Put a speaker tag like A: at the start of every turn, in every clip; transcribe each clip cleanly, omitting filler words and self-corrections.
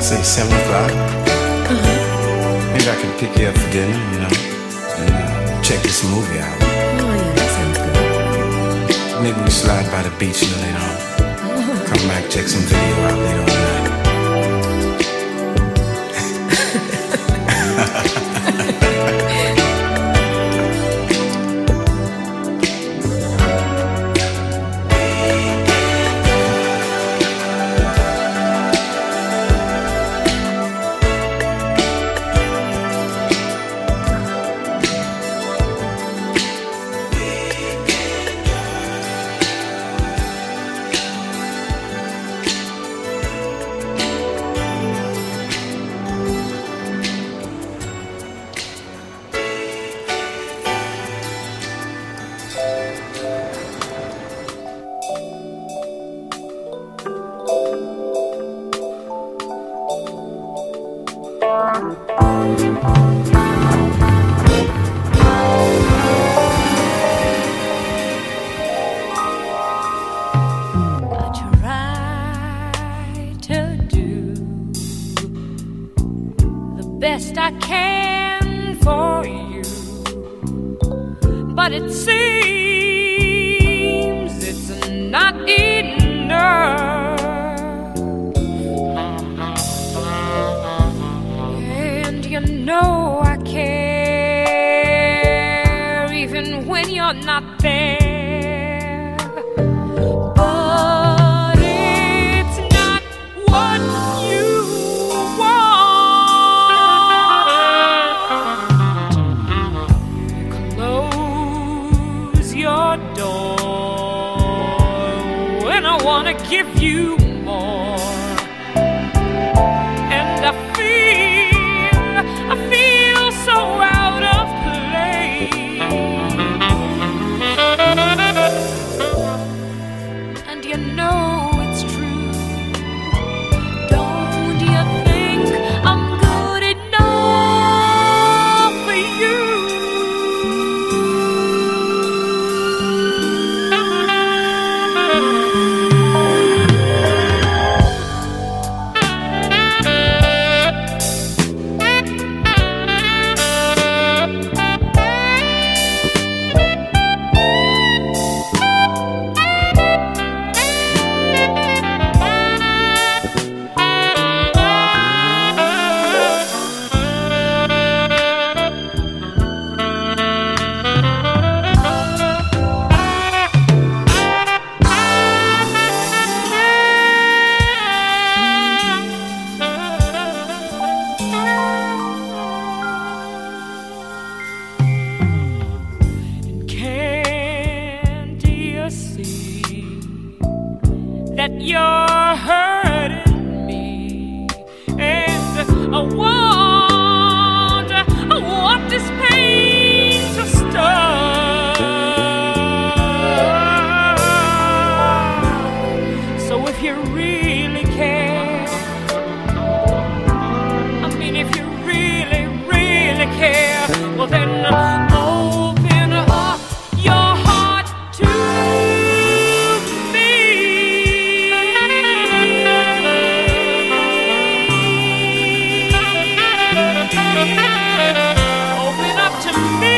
A: say 7 o'clock. Maybe I can pick you up for dinner, you know, and check this movie out.
B: Oh, yeah, that sounds good.
A: Maybe we slide by the beach a little later on. Come back, check some video out later on tonight.
C: Best I can for you, but it seems it's not enough. And you know I care even when you're not there. But it's not what you wanna give you more, and I feel so out of place. And you know it's true. Don't you think I'm good enough for you? That you're hurting me, and I want this pain to stop. So if you really care, I mean if you really, really care, well then open up your heart to open up to me.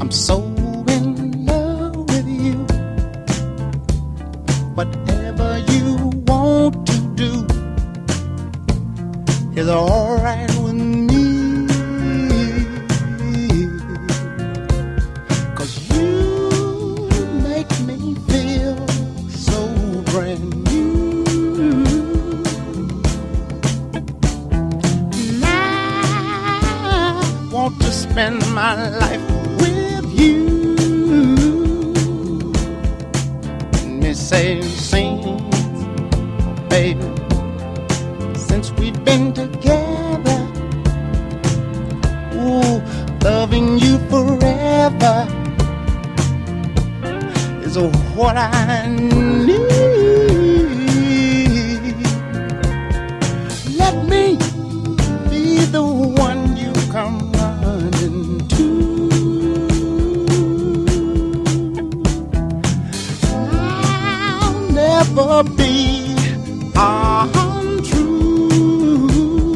D: I'm so in love with you. Whatever you want to do is alright with me. 'Cause you make me feel so brand new. And I want to spend my life with you. Let me say, sing, baby, since we've been together, ooh, loving you forever is what I need. Let me be the one you come running to. I'll never be untrue.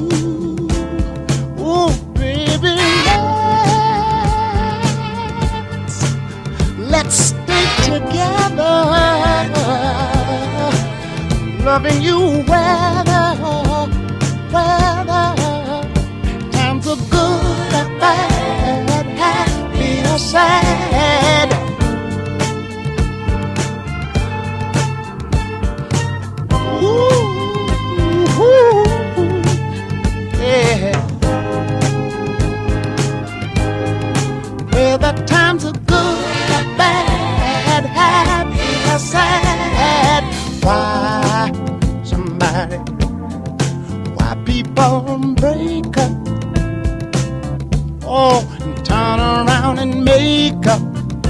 D: Oh, baby, let's stay together, loving you weather times are good or bad, happy or sad. Ooh, yeah. Whether times are good or bad, happy or sad. Why people break up, oh, and turn around and make up?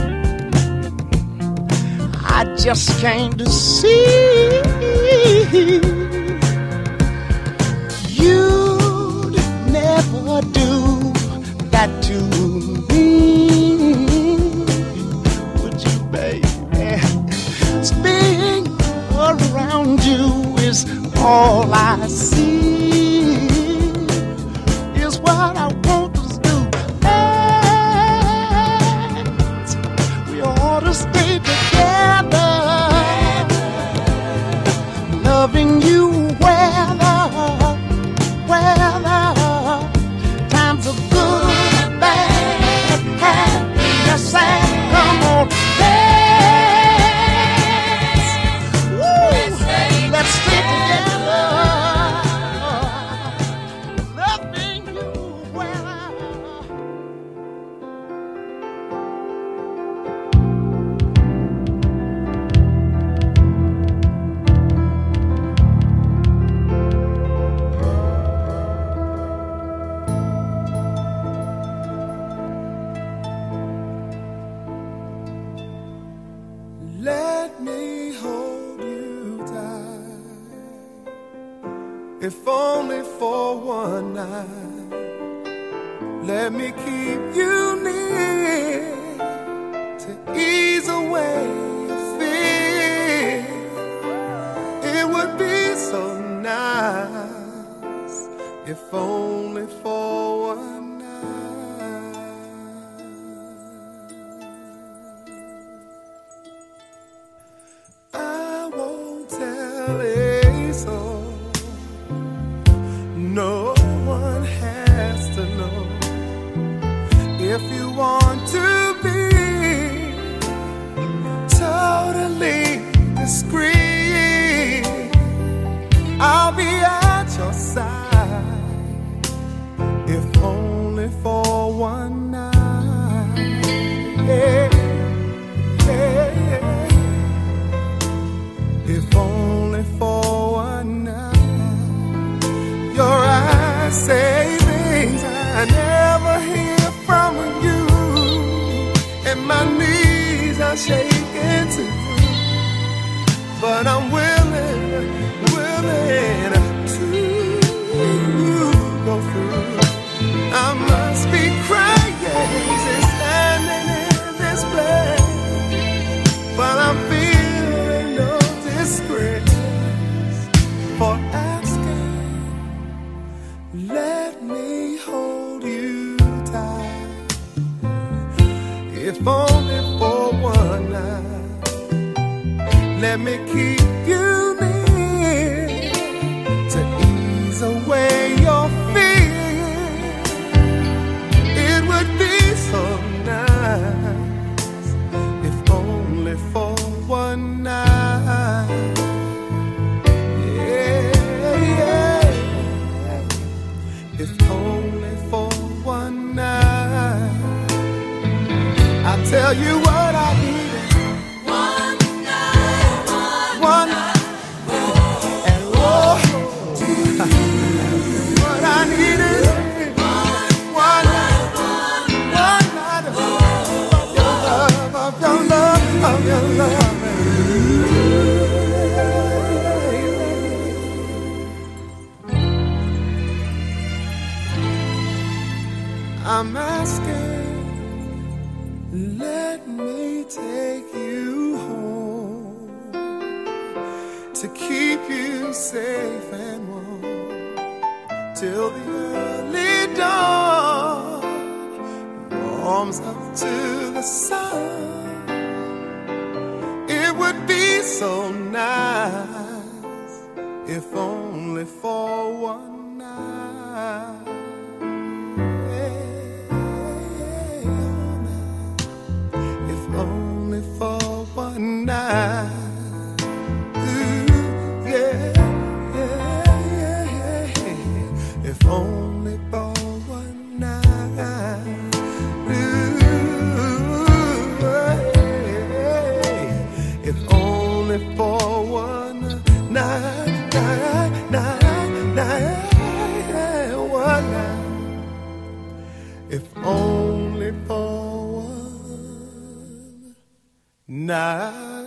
D: I just came to see you'd never do that to me, would you, baby? Being around you is all I see, is what I want us to do. And we ought to stay together, loving you weather times are good, bad, happy or sad. Come on, let's stay together, loving you weather.
E: Let me hold you tight, if only for one night. Let me keep you near to ease away your fear. It would be so nice, if only for one night. I won't tell a soul, no one has to know. If you want to be totally discreet, I'll be at your side, if only for one night. Yeah, yeah, yeah. If only for one night. Your eyes say things I never hear from you, and my knees are shaking too. But I'm willing to go through. I must be crazy standing in this place, but I'm feeling no disgrace for asking. Let me hold you tight, if let me keep you near to ease away your fear. It would be so nice if only for one night. If only for one night. I'll tell you what I need. One night. And oh, what I need is one night. One night of your love, of your love, of your love. I'm asking, let me take you home to keep you safe and warm till the early dawn warms up to the sun. It would be so nice if only for one night. Only for one night. Ooh, yeah. If only for one night. Ooh, if only for one night, one night. If only for one night.